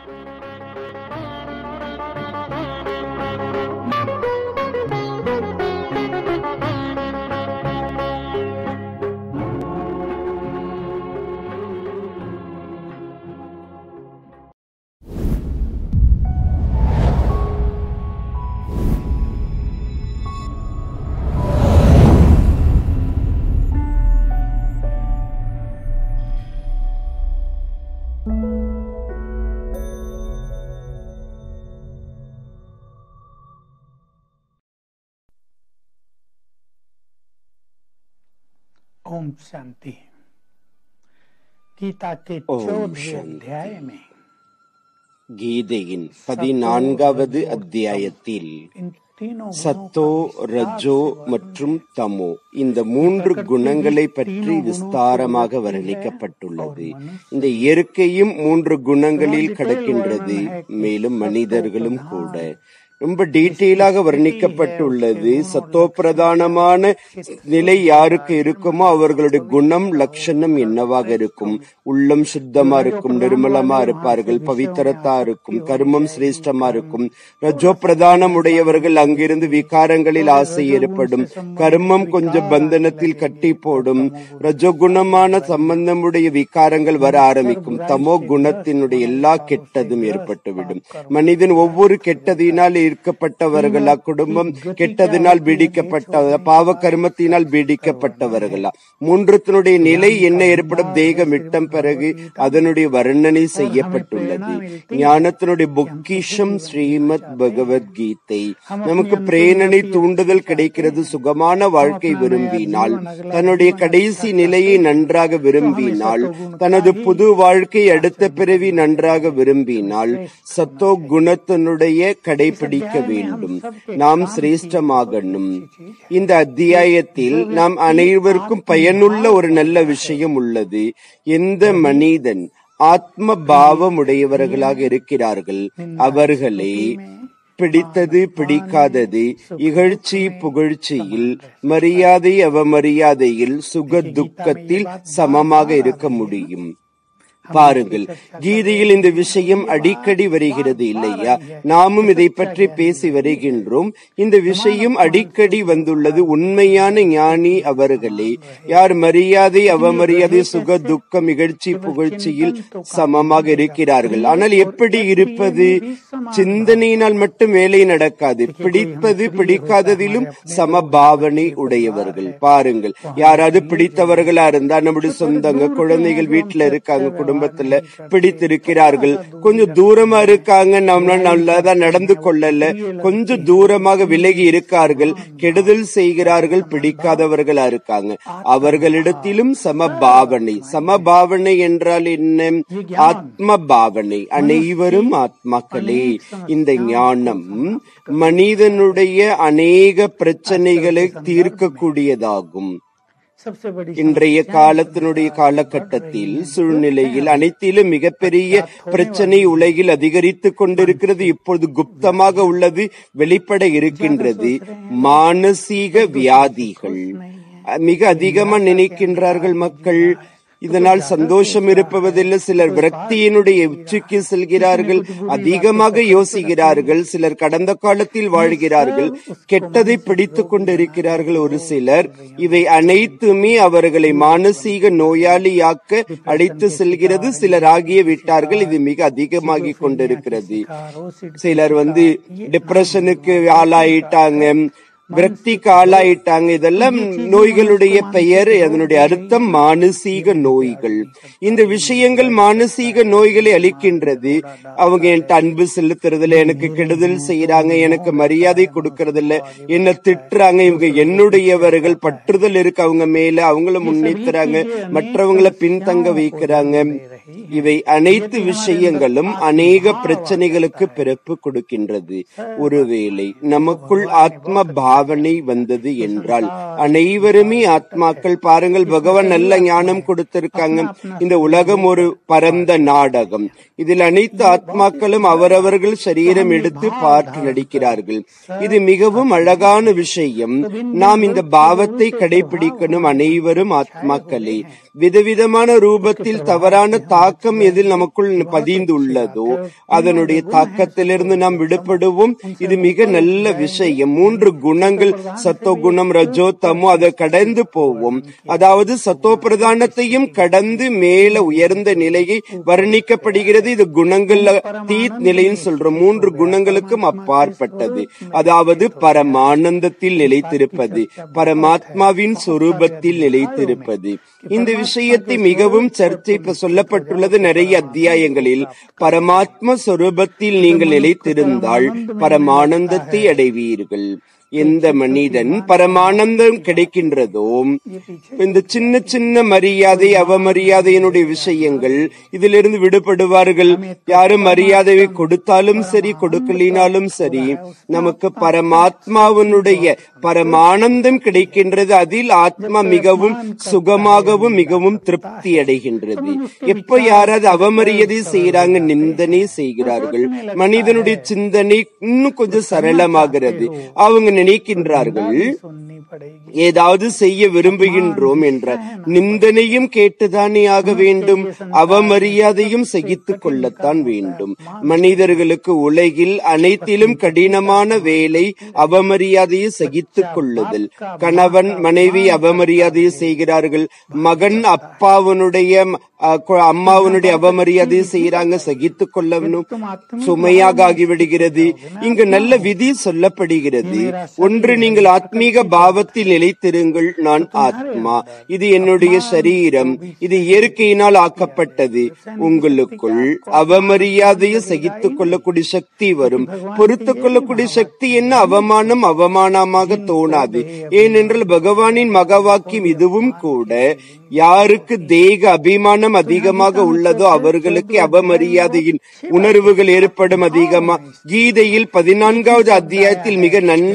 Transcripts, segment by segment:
ओम शांति। गीता के 14वें अध्याय में கீதையின் 14வது அத்தியாயத்தில் சத்தோ, ரஜோ மற்றும் தமோ இந்த 3 குணங்களை பற்றி விஸ்தாரமாக வர்ணிக்கப்பட்டுள்ளது. இந்த இயற்கையும் 3 குணங்களில் கிடக்கின்றது, மேலும் மனிதர்களும் கூட. ரொம்ப டீட்டெயிலாக வர்ணிக்கப்பட்டுள்ளது. சத்தோ பிரதானமான நிலை யாருக்கு இருக்குமோ அவர்களுடைய குணம் லட்சணம் என்னவாக இருக்கும்? உள்ளம் சுத்தமா இருக்கும், நிர்மலமா இருப்பார்கள், பவித்திரத்தா இருக்கும், கர்மம் சிரேஷ்டமா இருக்கும். ரஜோ பிரதானம் உடையவர்கள் அங்கிருந்து விகாரங்களில் ஆசை ஏற்படும், கர்மம் கொஞ்சம் பந்தனத்தில் கட்டி போடும். ரஜோகுணமான சம்பந்தமுடைய விகாரங்கள் வர ஆரம்பிக்கும். தமோ குணத்தினுடைய எல்லா கெட்டதும் ஏற்பட்டுவிடும். மனிதன் ஒவ்வொரு கெட்டதினால் ஈர்க்கப்பட்டவர்களா, குடும்பம் கெட்டதினால் பீடிக்கப்பட்ட, பாவ கர்மத்தினால் பீடிக்கப்பட்டவர்களா, மூன்றத்தினுடைய நிலை என்ன ஏற்படும்? தேகம் விட்டம் பிறகு அதனுடைய வர்ணனை செய்யப்பட்டுள்ளது. ஞானத்தினுடைய பொக்கிஷம் ஸ்ரீமத் பகவத்கீதை நமக்கு பிரேரணை தூண்டுதல் கிடைக்கிறது. சுகமான வாழ்க்கை விரும்பினால், தன்னுடைய கடைசி நிலையை நன்றாக விரும்பினால், தனது புது வாழ்க்கை அடுத்த பிறவி நன்றாக விரும்பினால் சத்தோ குணத்தினுடைய கடைபிடிக்க வேண்டும். நாம் சிரேஷ்டமாகணும். இந்த அத்தியாயத்தில் நாம் அனைவருக்கும் பயனுள்ள ஒரு நல்ல விஷயம் உள்ளது. எந்த மனிதன் ஆத்ம பாவம் உடையவர்களாக இருக்கிறார்கள் அவர்களே பிடித்தது பிடிக்காதது, இகழ்ச்சி புகழ்ச்சியில், மரியாதை அவமரியாதையில், சுக துக்கத்தில் சமமாக இருக்க முடியும். பாருங்கள், கீதையில் இந்த விஷயம் அடிக்கடி வருகிறது இல்லையா? நாமும் இதை பற்றி பேசி வருகின்றோம். இந்த விஷயம் அடிக்கடி வந்துள்ளது. உண்மையான ஞானி அவர்களே யார் மரியாதை அவமரியாதை, சுக துக்கம், இகழ்ச்சி புகழ்ச்சியில் சமமாக இருக்கிறார்கள். ஆனால் எப்படி இருப்பது? சிந்தனையினால் மட்டும் வேலை நடக்காது. பிடிப்பது பிடிக்காததிலும் சமபாவனை உடையவர்கள். பாருங்கள், யாராவது பிடித்தவர்களா இருந்தா, நம்முடைய சொந்தங்க குழந்தைகள் வீட்டுல இருக்காங்க, குடும்பத்துல பிடித்திருக்கிறார்கள், கொஞ்சம் தூரமா இருக்காங்க, நம்ம நல்லதா நடந்து கொள்ளல, கொஞ்சம் தூரமாக விலகி இருக்கார்கள், கெடுதல் செய்கிறார்கள், பிடிக்காதவர்களா இருக்காங்க. அவர்களிடத்திலும் சமபாவனை. சமபாவனை என்றால் என்ன? ஆத்ம பாவனை. அனைவரும் ஆத்மாக்களே. இந்த ஞானம் மனிதனுடைய அநேக பிரச்சனைகளை தீர்க்கக்கூடியதாகும். இன்றைய காலத்தினுடைய காலகட்டத்தில் சூழ்நிலையில் அனைத்திலும் மிகப்பெரிய பிரச்சனை உலகில் அதிகரித்துக் கொண்டிருக்கிறது. இப்பொழுது குப்தமாக உள்ளது, வெளிப்பட இருக்கின்றது. மானசீக வியாதிகள் மிக அதிகமா நினைக்கின்றார்கள் மக்கள். இதனால் சந்தோஷம் இருப்பதில்லை. சிலர் விரக்தியினுடைய உச்சிக்கு செல்கிறார்கள், அதிகமாக யோசிக்கிறார்கள். சிலர் கடந்த காலத்தில் வாழ்கிறார்கள், கெட்டதை பிடித்துக் கொண்டிருக்கிறார்கள். ஒரு சிலர் இவை அனைத்துமே அவர்களை மானசீக நோயாளியாக்க அழைத்து செல்கிறது. சிலர் ஆகிய விட்டார்கள். இது மிக அதிகமாகிக் கொண்டிருக்கிறது. சிலர் டிப்ரெஷனுக்கு ஆளாயிட்டாங்க, விரக்திக்கு ஆளாயிட்டாங்க. இதெல்லாம் நோய்களுடைய பெயர், அதனுடைய அர்த்தம் மானசீக நோய்கள். இந்த விஷயங்கள் மானசீக நோய்களை அளிக்கின்றது. அவங்க என்கிட்ட அன்பு செலுத்துறதில்ல, எனக்கு கெடுதல் செய்யறாங்க, எனக்கு மரியாதை கொடுக்கறதில்ல, என்ன திட்டுறாங்க, இவங்க என்னுடையவர்கள், பற்றுதல் இருக்கு அவங்க மேல, அவங்கள முன்னேற்றுறாங்க, மற்றவங்களை பின்தங்க வைக்கிறாங்க. இவை அனைத்து விஷயங்களும் அநேக பிரச்சனைகளுக்கு பிறப்பு கொடுக்கின்றது. ஒருவேளை நமக்குள் ஆத்ம பாவனை வந்தது என்றால் அனைவருமே ஆத்மாக்கள். பாருங்கள், பகவான் நல்ல ஞானம் கொடுத்திருக்காங்க. இந்த உலகம் ஒரு பரந்த நாடகம். இதில் அனைத்து ஆத்மாக்களும் அவரவர்கள் சரீரம் எடுத்து பாட்டு நடிக்கிறார்கள். இது மிகவும் அழகான விஷயம். நாம் இந்த பாவத்தை கடைபிடிக்கணும். அனைவரும் ஆத்மாக்களே. விதவிதமான ரூபத்தில் தவறான தாக்கம் எதில் நமக்குள் பதிந்துள்ளதோ அதனுடைய தாக்கத்திலிருந்து நாம் விடுபடுவோம். இது மிக நல்ல விஷயம். 3 குணங்கள், சத்தோ குணம், ரஜோ, தமோ, அதை கடந்து போவோம். அதாவது சத்தோ பிரதானத்தையும் கடந்து மேல உயர்ந்த நிலையை வர்ணிக்கப்படுகிறது. இது குணங்கள் தீத் நிலைன்னு சொல்றோம். 3 குணங்களுக்கும் அப்பாற்பட்டது. அதாவது பரமானந்தத்தில் நிலைத்திருப்பது, பரமாத்மாவின் சொரூபத்தில் நிலைத்திருப்பது. இந்த விஷயத்தை மிகவும் சர்ச்சை சொல்லப்பட்டுள்ளது நிறைய அத்தியாயங்களில். பரமாத்ம சொரூபத்தில் நீங்கள் நிலைத்திருந்தால் பரமானந்தத்தை அடைவீர்கள். எந்த மனிதன் பரமானந்தம் கிடைக்கின்றதோ, இந்த சின்ன சின்ன மரியாதை அவமரியாதையினுடைய விஷயங்கள் இதிலிருந்து விடுபடுவார்கள். யாரும் மரியாதையை கொடுத்தாலும் சரி கொடுக்கலினாலும் சரி, நமக்கு பரமாத்மாவினுடைய பரமானந்தம் கிடைக்கின்றது. அதில் ஆத்மா மிகவும் சுகமாகவும் மிகவும் திருப்தி அடைகின்றது. எப்ப யாராவது அவமரியாதை செய்யறாங்க, நிந்தனை செய்கிறார்கள், மனிதனுடைய சிந்தனை இன்னும் கொஞ்சம் சரளமாகிறது. அவங்க நினைக்கின்றார்கள் ஏதாவது செய்ய விரும்புகின்றோம் என்ற நிந்தனையும் கேட்டுதானே ஆக வேண்டும், அவமரியாதையும் சகித்துக் கொள்ளத்தான் வேண்டும். மனிதர்களுக்கு உலகில் அனைத்திலும் கடினமான வேலை அவமரியாதையை சகித்துக் கொள்ளுதல். கணவன் மனைவி அவமரியாதையை செய்கிறார்கள், மகன் அப்பாவனுடைய அம்மாவனுடைய அவமரியாதையை செய்யறாங்க, சகித்துக் கொள்ளணும், சுமையாக ஆகிவிடுகிறது. இங்கு நல்ல விதி சொல்லப்படுகிறது. ஒன்று, நீங்கள் ஆத்மீக பாவத்தில் நிலைத்திருங்கள். நான் ஆத்மா, இது என்னுடைய சரீரம், இது இயற்கையினால் ஆக்கப்பட்டது. உங்களுக்குள் அவமரியாதையை சகித்துக் கொள்ளக்கூடிய சக்தி வரும். பொறுத்துக் கொள்ளக்கூடிய சக்தி என்ன? அவமானம் அவமானமாக தோணாது. ஏனென்றால் பகவானின் மகவாக்கியம் இதுவும் கூட, யாருக்கு தேக அபிமானம் அதிகமாக உள்ளதோ அவர்களுக்கு அவமரியாதையின் உணர்வுகள் ஏற்படும் அதிகமா. கீதையில் 14வது அத்தியாயத்தில் மிக நல்ல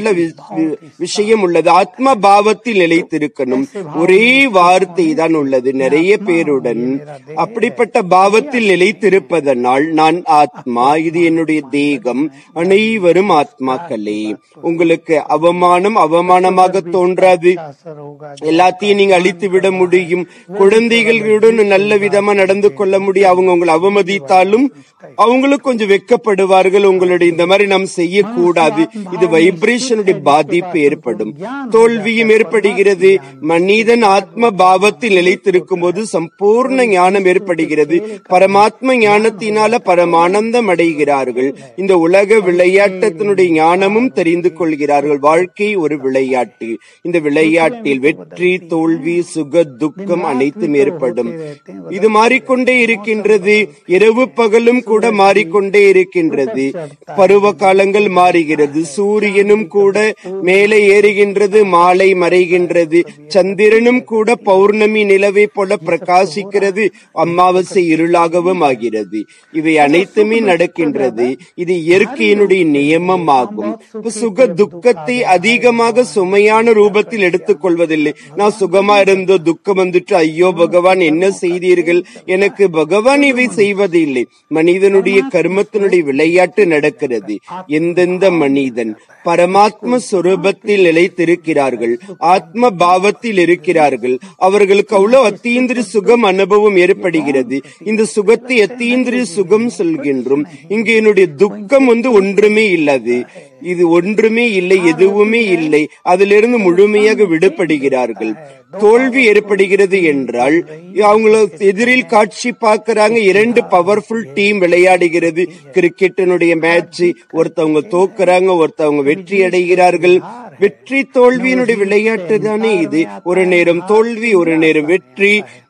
விஷயம் உள்ளது. ஆத்ம பாவத்தில் நிலைத்திருக்கணும். ஒரே வார்த்தை தான் உள்ளது நிறைய பேருடன். அப்படிப்பட்ட பாவத்தில் நிலைத்திருப்பதனால் நான் ஆத்மா, இது என்னுடைய தேகம், அனைவரும் ஆத்மாக்களே. உங்களுக்கு அவமானம் அவமானமாக தோன்றாது. எல்லாத்தையும் நீங்க அழித்து விட முடியும். குழந்தைகளுடன் நல்ல விதமா நடந்து கொள்ள முடியும். அவங்க உங்களை அவமதித்தாலும் அவங்களுக்கு கொஞ்சம் வெட்கப்படுவார்கள். உங்களுடைய இந்த மாதிரி நாம் செய்யக்கூடாது. இது வைப்ரேஷனுடைய பாதிப்பு ஏற்படும், தோல்வியும் ஏற்படுகிறது. மனிதன் ஆத்ம பாவத்தில் நிலைத்திருக்கும் போது சம்பூர்ண ஞானம் ஏற்படுகிறது. பரமாத்ம ஞானத்தினால பரமானந்தம் அடைகிறார்கள். இந்த உலக விளையாட்டத்தினுடைய ஞானமும் தெரிந்து கொள்கிறார்கள். வாழ்க்கை ஒரு விளையாட்டு. இந்த விளையாட்டில் வெற்றி தோல்வி சுக துக்கம் அனைத்தும் ஏற்படும். இது மாறிக்கொண்டே இருக்கின்றது. இரவு பகலும் கூட மாறிக்கொண்டே இருக்கின்றது. பருவ காலங்கள் மாறுகிறது. சூரியனும் கூட மேலே ஏறுகின்றது, மாலை மறைகின்றது. சந்திரனும் கூட பௌர்ணமி நிலவை போல பிரகாசிக்கிறது, அமாவாசை இருளாகவும் ஆகிறது. இவை அனைத்துமே நடக்கின்றது. இது இயற்கையினுடைய நியமம் ஆகும். சுக துக்கத்தை அதிகமாக சுமையான ரூபத்தில் எடுத்துக் கொள்வதில்லை. நான் சுகமா இருந்தோ துக்கம் வந்துட்டு ஐயோ பகவான் என்ன செய்தீர்கள், எனக்கு பகவான் இவை செய்வதில்லை. மனிதனுடைய கர்மத்தினுடைய விளையாட்டு நடக்கிறது. எந்தெந்த மனிதன் பரமாத்ம சொரூபத்தில் நிலைத்திருக்கிறார்கள், ஆத்ம பாவத்தில் இருக்கிறார்கள், அவர்களுக்கு அவ்வளவு அத்தீந்திரிய சுகம் அனுபவம் ஏற்படுகிறது. இந்த சுகத்தை அத்தீந்திரிய சுகம் சொல்கின்றோம். இங்கு என்னுடைய துக்கம் ஒன்றுமே இல்லது. இது ஒன்றுமே இல்லை, எதுவுமே இல்லை. அதிலிருந்து முழுமையாக விடுபடுகிறார்கள். தோல்வி ஏற்படுகிறது என்றால் அவங்களுக்கு எதிரில் காட்சி பார்க்கிறாங்க. 2 பவர்ஃபுல் டீம் விளையாடுகிறது. கிரிக்கெட்டினுடைய மேட்ச், ஒருத்தவங்க தோக்குறாங்க, ஒருத்தவங்க வெற்றி அடைகிறார்கள். வெற்றி தோல்வியினுடைய விளையாட்டு தானே இது. ஒரு நேரம் தோல்வி, ஒரு நேரம் வெற்றி.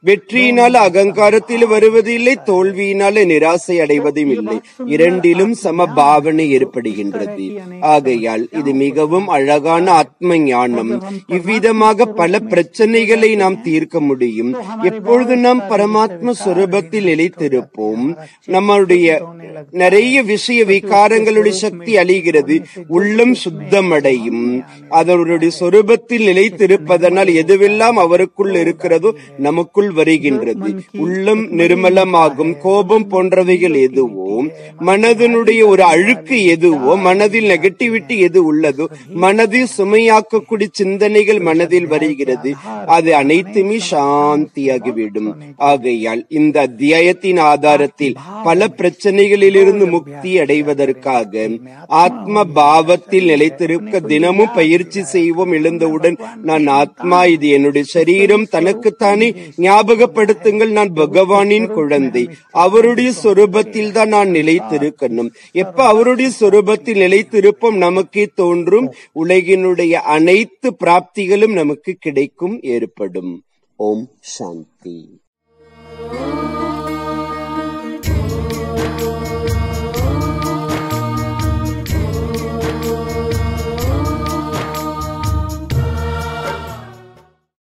வெற்றியினால் அகங்காரத்தில் வருவதில்லை, தோல்வியினால நிராசை அடைவதும் இல்லை. இரண்டிலும் சம பாவனை ஏற்படுகின்றது. ஆகையால் இது மிகவும் அழகான ஆத்ம ஞானம். இவ்விதமாக பல பிரச்சனைகளை நாம் தீர்க்க முடியும். எப்பொழுது நாம் பரமாத்ம சுரூபத்தில் நிலைத்திருப்போம், நம்முடைய நிறைய விஷய விகாரங்களுடைய சக்தி அழிகிறது, உள்ளம் சுத்தமடையும். அதனுடைய சொரூபத்தில் நிலைத்திருப்பதனால் எதுவெல்லாம் அவருக்குள் இருக்கிறதோ நமக்குள் வருகின்றது. உள்ளம் நிர்மலமாகும். கோபம் போன்றவைகள் எதுவோ, மனதினுடைய ஒரு அழுக்கு எதுவோ, மனதில் நெகட்டிவிட்டி எது உள்ளதோ, மனதில் சுமையாக்கக்கூடிய சிந்தனைகள் மனதில் வருகிறது, அது அனைத்துமே சாந்தியாகிவிடும். ஆகையால் இந்த அத்தியாயத்தின் ஆதாரத்தில் பல பிரச்சனைகளிலிருந்து முக்தி அடைவதற்காக ஆத்ம பாவத்தில் நிலைத்திருக்க தினமும் பயிற்சி செய்வோம். எழுந்தவுடன் நான் ஆத்மா, இது என்னுடைய சரீரம், தனக்குத்தானே ஞாபகப்படுத்துங்கள், நான் பகவானின் குழந்தை, அவருடைய சொரூபத்தில் தான் நான் நிலைத்திருக்கணும். எப்ப அவருடைய சொரூபத்தில் நிலைத்திருப்போம், நமக்கே தோன்றும் உலகினுடைய அனைத்து பிராப்திகளும் நமக்கு கிடைக்கும், ஏற்படும். ஓம் சாந்தி.